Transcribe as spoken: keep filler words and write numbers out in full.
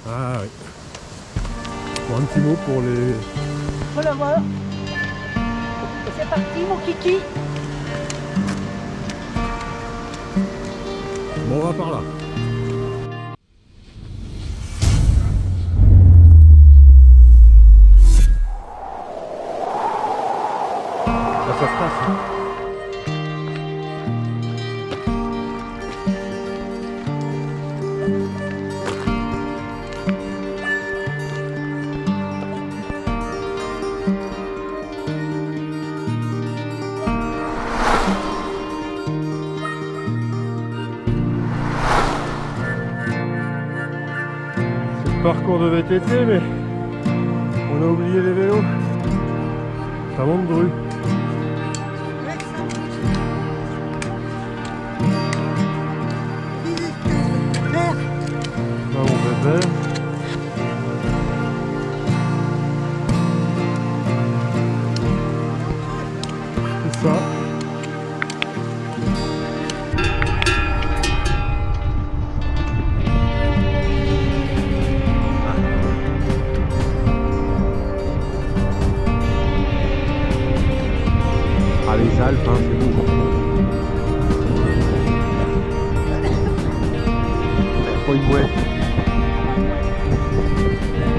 Ah oui. Bon, un petit mot pour les... Voilà, voilà. C'est parti, mon kiki. Bon, on va par là. Là, ça se passe. Parcours de V T T, mais on a oublié les vélos. Ça monte Dru. Là on fait vert. C'est ça. Ah, les Alpes, hein, c'est beau. Pas une mouette.